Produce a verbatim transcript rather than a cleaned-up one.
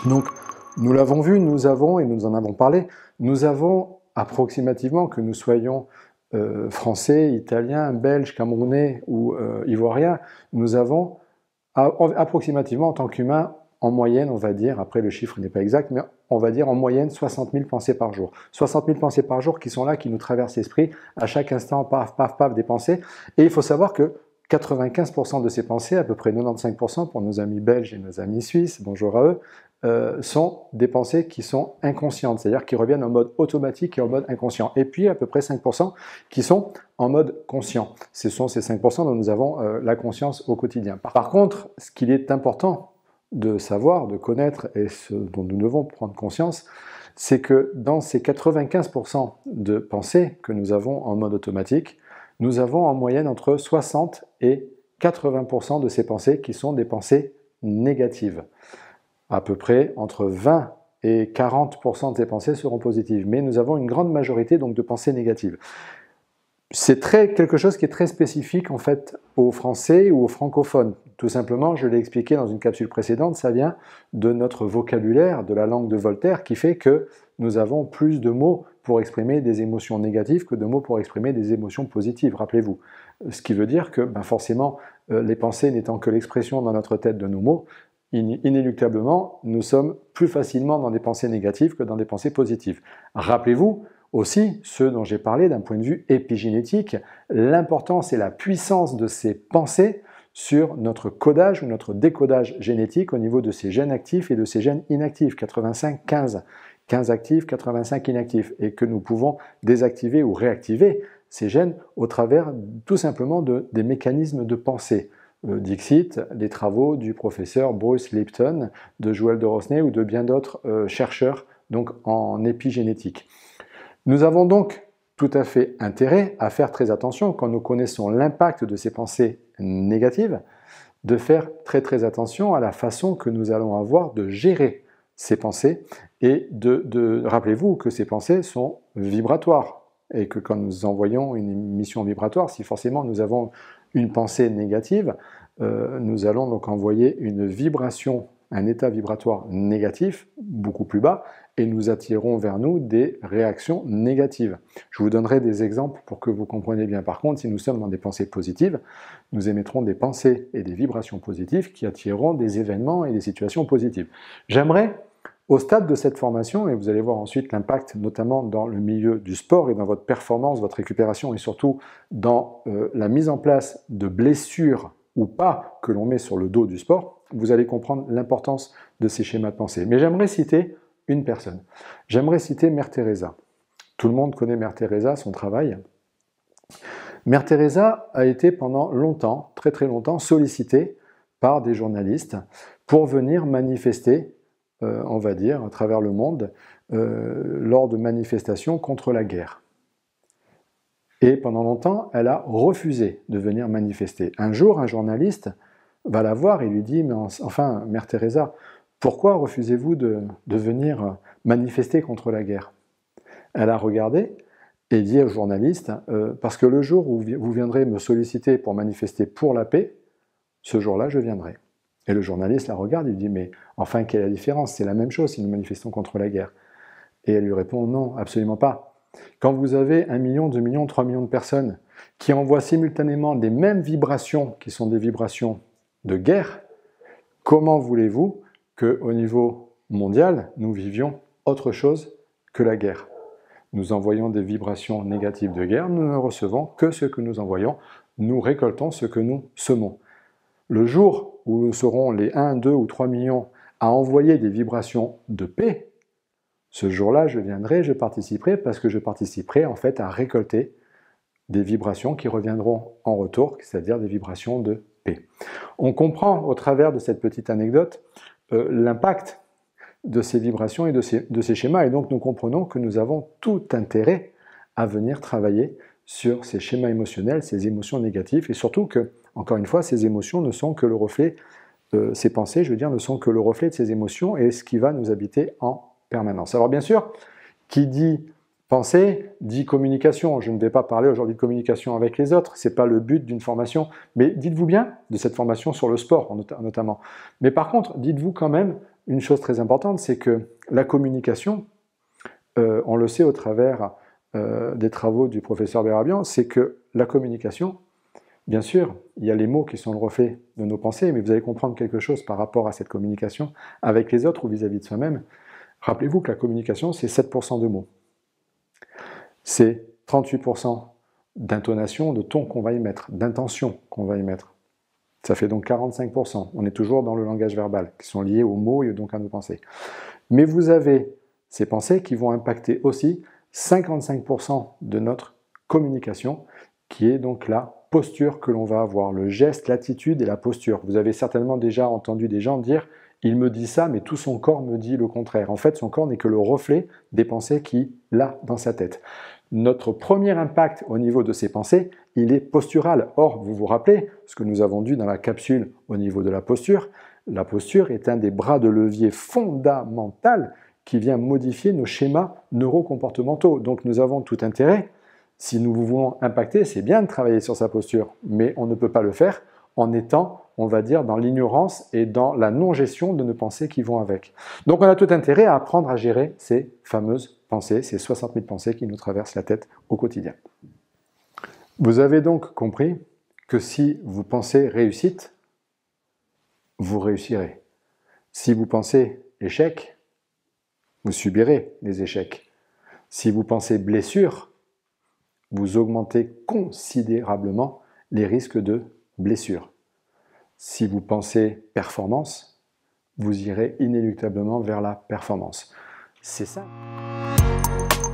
Donc, nous l'avons vu, nous avons, et nous en avons parlé, nous avons approximativement, que nous soyons euh, français, italiens, belges, camerounais ou euh, ivoiriens, nous avons approximativement en tant qu'humains, en moyenne, on va dire, après le chiffre n'est pas exact, mais on va dire en moyenne soixante mille pensées par jour. soixante mille pensées par jour qui sont là, qui nous traversent l'esprit, à chaque instant, paf, paf, paf, des pensées. Et il faut savoir que quatre-vingt-quinze pour cent de ces pensées, à peu près quatre-vingt-quinze pour cent pour nos amis belges et nos amis suisses, bonjour à eux, euh, sont des pensées qui sont inconscientes, c'est-à-dire qui reviennent en mode automatique et en mode inconscient. Et puis à peu près cinq pour cent qui sont en mode conscient. Ce sont ces cinq pour cent dont nous avons euh, la conscience au quotidien. Par contre, ce qu'il est important de savoir, de connaître, et ce dont nous devons prendre conscience, c'est que dans ces quatre-vingt-quinze pour cent de pensées que nous avons en mode automatique, nous avons en moyenne entre soixante et quatre-vingts pour cent de ces pensées qui sont des pensées négatives. À peu près entre vingt et quarante pour cent de ces pensées seront positives, mais nous avons une grande majorité donc de pensées négatives. C'est très, quelque chose qui est très spécifique en fait aux Français ou aux francophones. Tout simplement, je l'ai expliqué dans une capsule précédente, ça vient de notre vocabulaire, de la langue de Voltaire, qui fait que nous avons plus de mots pour exprimer des émotions négatives que de mots pour exprimer des émotions positives, rappelez-vous. Ce qui veut dire que ben forcément, euh, les pensées n'étant que l'expression dans notre tête de nos mots, inéluctablement, nous sommes plus facilement dans des pensées négatives que dans des pensées positives. Rappelez-vous aussi, ceux dont j'ai parlé d'un point de vue épigénétique, l'importance et la puissance de ces pensées sur notre codage ou notre décodage génétique au niveau de ces gènes actifs et de ces gènes inactifs, quatre-vingt-cinq quinze, quinze actifs, quatre-vingt-cinq inactifs, et que nous pouvons désactiver ou réactiver ces gènes au travers tout simplement de, des mécanismes de pensée. Dixit, les travaux du professeur Bruce Lipton, de Joël de Rosnay ou de bien d'autres euh, chercheurs donc en épigénétique. Nous avons donc tout à fait intérêt à faire très attention quand nous connaissons l'impact de ces pensées négatives, de faire très très attention à la façon que nous allons avoir de gérer ces pensées et de, de rappelez-vous que ces pensées sont vibratoires et que quand nous envoyons une émission vibratoire, si forcément nous avons une pensée négative, euh, nous allons donc envoyer une vibration, un état vibratoire négatif, beaucoup plus bas, et nous attirons vers nous des réactions négatives. Je vous donnerai des exemples pour que vous compreniez bien. Par contre, si nous sommes dans des pensées positives, nous émettrons des pensées et des vibrations positives qui attireront des événements et des situations positives. J'aimerais, au stade de cette formation, et vous allez voir ensuite l'impact notamment dans le milieu du sport et dans votre performance, votre récupération et surtout dans euh, la mise en place de blessures ou pas que l'on met sur le dos du sport, vous allez comprendre l'importance de ces schémas de pensée. Mais j'aimerais citer une personne. J'aimerais citer Mère Teresa. Tout le monde connaît Mère Teresa, son travail. Mère Teresa a été pendant longtemps, très très longtemps, sollicitée par des journalistes pour venir manifester, euh, on va dire, à travers le monde, euh, lors de manifestations contre la guerre. Et pendant longtemps, elle a refusé de venir manifester. Un jour, un journaliste va la voir et lui dit « Mais enfin, Mère Teresa, pourquoi refusez-vous de, de venir manifester contre la guerre ?» Elle a regardé et dit au journaliste euh, « Parce que le jour où vous viendrez me solliciter pour manifester pour la paix, ce jour-là, je viendrai. » Et le journaliste la regarde et lui dit « Mais enfin, quelle est la différence? C'est la même chose si nous manifestons contre la guerre. » Et elle lui répond « Non, absolument pas. Quand vous avez un million, deux millions, trois millions de personnes qui envoient simultanément les mêmes vibrations qui sont des vibrations de guerre, comment voulez-vous qu'au niveau mondial, nous vivions autre chose que la guerre? Nous envoyons des vibrations négatives de guerre, nous ne recevons que ce que nous envoyons, nous récoltons ce que nous semons. Le jour où nous serons les un, deux ou trois millions à envoyer des vibrations de paix, ce jour-là, je viendrai, je participerai, parce que je participerai en fait à récolter des vibrations qui reviendront en retour, c'est-à-dire des vibrations de paix. On comprend au travers de cette petite anecdote euh, l'impact de ces vibrations et de ces, de ces schémas, et donc nous comprenons que nous avons tout intérêt à venir travailler sur ces schémas émotionnels, ces émotions négatives, et surtout que, encore une fois, ces émotions ne sont que le reflet, euh, ces pensées, je veux dire, ne sont que le reflet de ces émotions et ce qui va nous habiter en permanence. Alors bien sûr, qui dit pensée, dit communication. Je ne vais pas parler aujourd'hui de communication avec les autres, ce n'est pas le but d'une formation, mais dites-vous bien de cette formation sur le sport notamment. Mais par contre, dites-vous quand même une chose très importante, c'est que la communication, euh, on le sait au travers euh, des travaux du professeur Berabian, c'est que la communication, bien sûr, il y a les mots qui sont le reflet de nos pensées, mais vous allez comprendre quelque chose par rapport à cette communication avec les autres ou vis-à-vis de soi-même. Rappelez-vous que la communication, c'est sept pour cent de mots. C'est trente-huit pour cent d'intonation, de ton qu'on va y mettre, d'intention qu'on va y mettre. Ça fait donc quarante-cinq pour cent. On est toujours dans le langage verbal, qui sont liés aux mots et donc à nos pensées. Mais vous avez ces pensées qui vont impacter aussi cinquante-cinq pour cent de notre communication, qui est donc la posture que l'on va avoir, le geste, l'attitude et la posture. Vous avez certainement déjà entendu des gens dire « il me dit ça, mais tout son corps me dit le contraire ». En fait, son corps n'est que le reflet des pensées qu'il a dans sa tête. Notre premier impact au niveau de ces pensées, il est postural. Or, vous vous rappelez ce que nous avons dit dans la capsule au niveau de la posture. La posture est un des bras de levier fondamental qui vient modifier nos schémas neurocomportementaux. Donc nous avons tout intérêt, si nous voulons impacter, c'est bien de travailler sur sa posture, mais on ne peut pas le faire en étant, on va dire, dans l'ignorance et dans la non-gestion de nos pensées qui vont avec. Donc on a tout intérêt à apprendre à gérer ces fameuses pensées, ces soixante mille pensées qui nous traversent la tête au quotidien. Vous avez donc compris que si vous pensez réussite, vous réussirez. Si vous pensez échec, vous subirez les échecs. Si vous pensez blessure, vous augmentez considérablement les risques de blessure. Si vous pensez performance, vous irez inéluctablement vers la performance. C'est ça.